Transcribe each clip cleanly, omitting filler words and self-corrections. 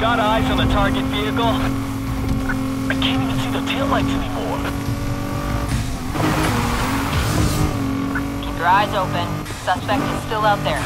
Got eyes on the target vehicle. I can't even see the taillights anymore. Keep your eyes open. Suspect is still out there.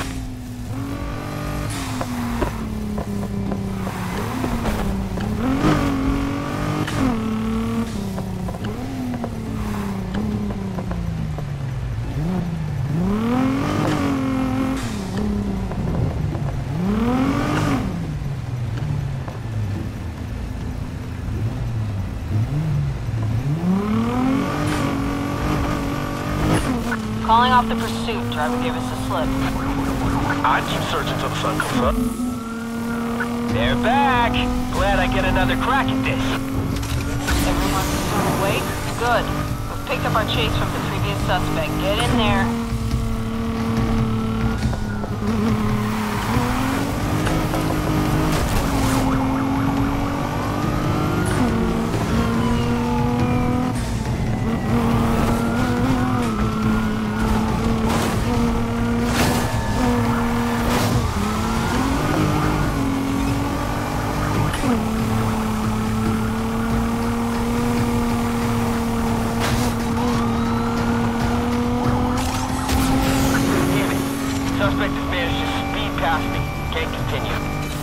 Calling off the pursuit. Driver gave us a slip. I'd keep searching till the sun comes up. They're back! Glad I get another crack at this. Everyone still awake? Good. We've picked up our chase from the previous suspect. Get in there. Suspect has managed to speed past me. Can't continue.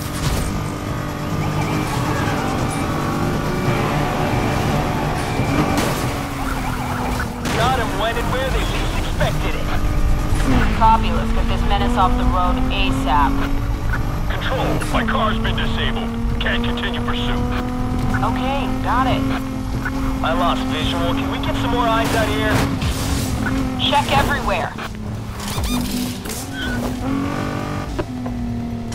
Got him when and where they least expected it. Copy. Let's get this menace off the road ASAP. Control, my car's been disabled. Can't continue pursuit. Okay, got it. I lost visual. Can we get some more eyes out here? Check everywhere.